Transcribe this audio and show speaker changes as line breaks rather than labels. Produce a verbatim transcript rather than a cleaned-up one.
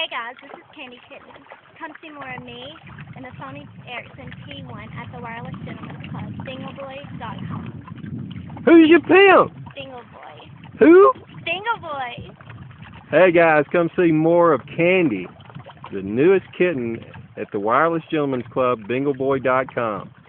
Hey guys, this is Candy Kitten. Come see more of me and the Sony Ericsson P one at the Wireless Gentleman's Club, Bengal Boy dot com.
Who's your pimp?
BengalBoy.
Who?
BengalBoy.
Hey guys, come see more of Candy, the newest kitten, at the Wireless Gentleman's Club, Bengal Boy dot com.